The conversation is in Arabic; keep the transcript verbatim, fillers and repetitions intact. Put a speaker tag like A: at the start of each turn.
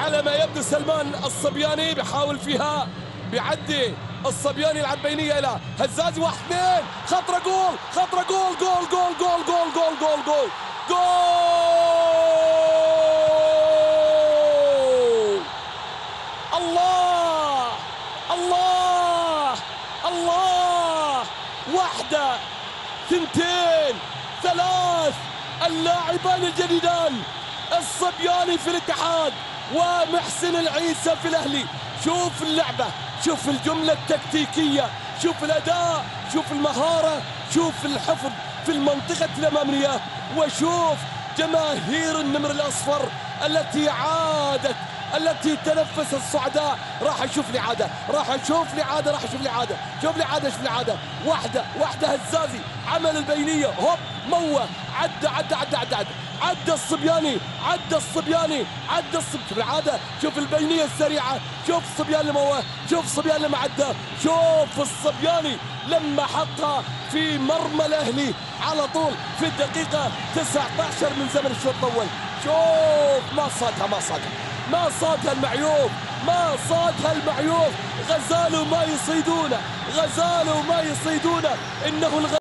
A: على ما يبدو سلمان الصبياني بيحاول فيها، بيعدي الصبياني يلعب بينيه الى هزازي، واحد اثنين، خطره جول، خطره جول، جول جول جول جول جول جول جول جول. الله الله الله. واحده ثنتين ثلاث، اللاعبان الجديدان الصبياني في الاتحاد ومحسن العيسى في الاهلي. شوف اللعبه، شوف الجمله التكتيكيه، شوف الاداء، شوف المهاره، شوف الحفظ في المنطقه الاماميه، وشوف جماهير النمر الاصفر التي عادت، التي تنفس الصعداء. راح اشوف الاعاده، راح اشوف الاعاده، راح اشوف الاعاده، شوف الاعاده، شوف الاعاده. واحده واحده هزازي عمل البينيه، هوب موه، عدى عدى عدى عدى عدى, عدى الصبياني، عدى الصبياني، عدى الصب شوف العاده، شوف البينيه السريعه، شوف الصبيان لما موه، شوف الصبيان لما عدى، شوف الصبياني لما حطها في مرمى الاهلي على طول في الدقيقه تسعة عشر من زمن الشوط الاول. شوف ما صادها، ما صادها، ما صادها المعيوف، ما صادها المعيوف. غزالوا ما يصيدونه، غزالوا ما يصيدونه، انه